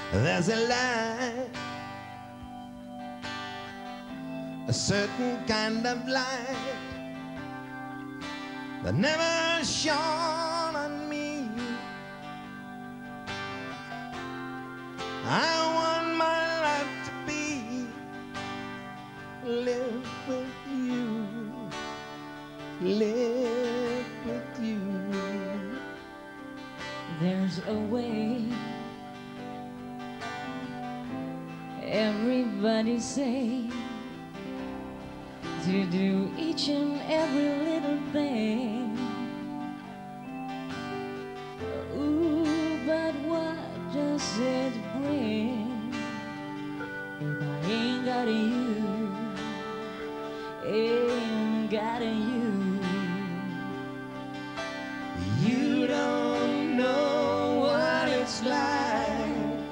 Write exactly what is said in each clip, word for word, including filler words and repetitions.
There's a light, a certain kind of light that never shone on me. I want my life to be live with you, live with you. There's a way, everybody say, to do each and every little thing. Ooh, but what does it bring if I ain't got you, ain't got you? You don't know what it's like.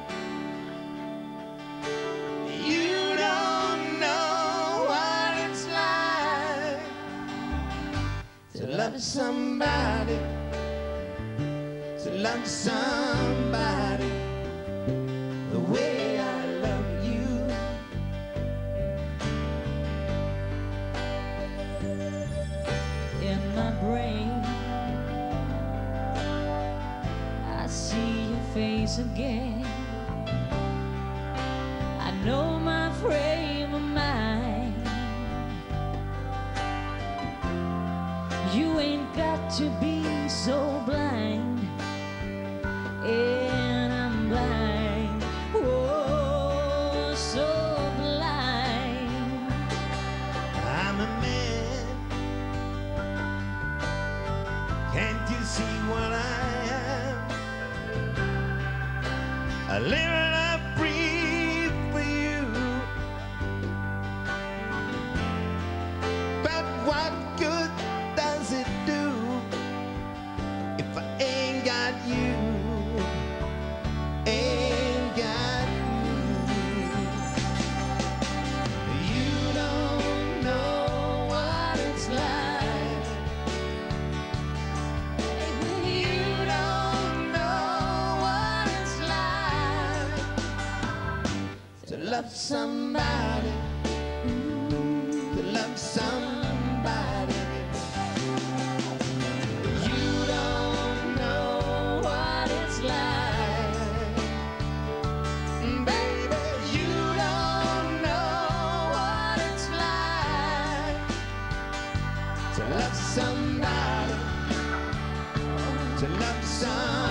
You don't know what it's like to love somebody, to love somebody the way I love you. In my brain I see your face again. I know my frame of mind. You ain't got to be so blind, and I'm blind, oh, so blind. I'm a man, can't you see what I am? I live and I breathe for you. But what good does it do if I ain't got you? Ain't got you. You don't know what it's like. You don't know what it's like to love somebody, to love somebody. You don't know what it's like, baby. You don't know what it's like to love somebody, to love somebody.